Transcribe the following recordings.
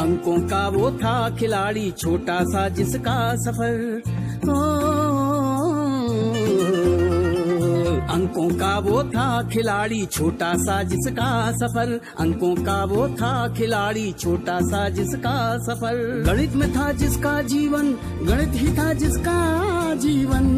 अंकों का वो था खिलाड़ी छोटा सा जिसका सफर, अंकों का वो था खिलाड़ी छोटा सा जिसका सफर, अंकों का वो था खिलाड़ी छोटा सा जिसका सफर। गणित में था जिसका जीवन, गणित ही था जिसका जीवन,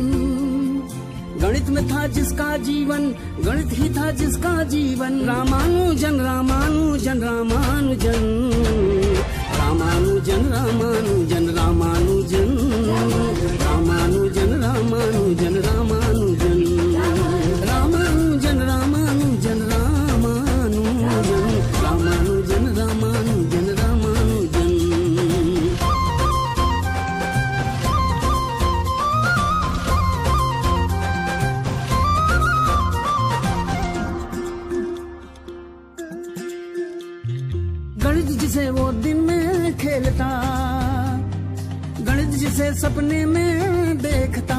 गणित में था जिसका जीवन, गणित ही था जिसका जीवन। रामानुजन रामानुजन रामानुजन, रामानुजन रामानुजन रामानुजन, रामानुजन रामानुजन रामानुजन, रामानुजन रामानुजन रामानुजन, रामानुजन रामानुजन रामानुजन। गणित जिसे वो दिन में खेलता, गणित जिसे सपने में देखता,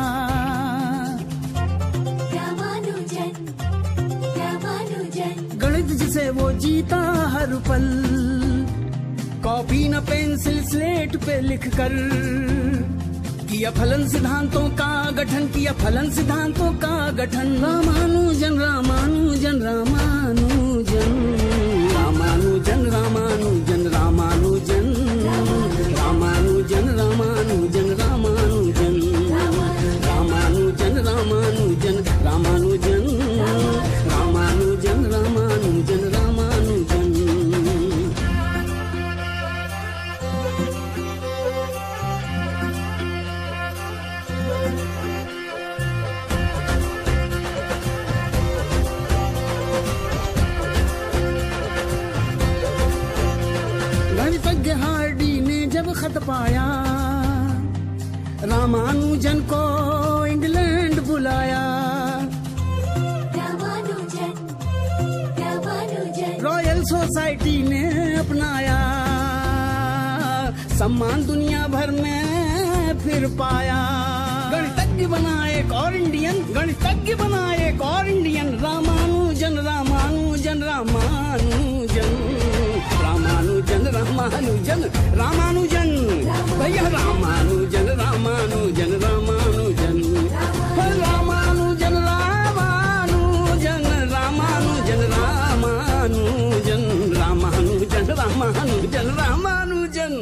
रामानुजन रामानुजन। गणित जिसे वो जीता हर पल, कॉपी न पेंसिल स्लेट पे लिखकर, किया फलन सिद्धांतों का गठन, किया फलन सिद्धांतों का गठन। रामानुजन रामानुजन रामानुजन, रामानुजन रामानुजन रामानुजन, रामानुजन रामानुजन रामानुजन, रामानुजन रामानुजन रामानुजन, रामानुजन रामानुजन रामानुजन। गणितज्ञ हार्डी ने जब खत पाया, रामानुजन को इंग्लैंड बुलाया, रामानुजन रामानुजन। रॉयल सोसाइटी ने अपनाया, सम्मान दुनिया भर में फिर पाया। गणितज्ञ बना एक और इंडियन, गणितज्ञ बना एक और इंडियन। रामानुजन रामानुजन रामानुजन, रामानुजन रामानुजन रामानुजन, भैया रामानुजन रामानुजन रामानुजन, रामानुजन रामानुजन रामानुजन रामानुजन, रामानुजन रामानुजन रामानुजन।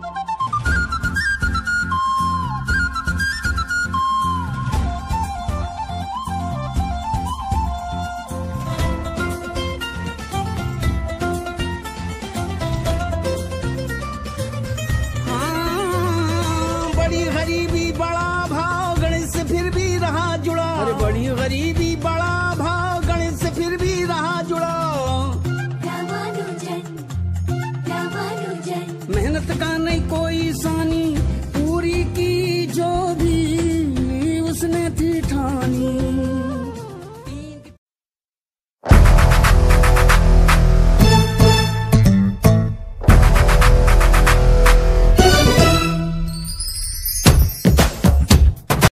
गरीबी बड़ा भाव गणित से फिर भी रहा जुड़ा, अरे बड़ी गरीबी बड़ा भाव गणित से फिर भी रहा जुड़ा।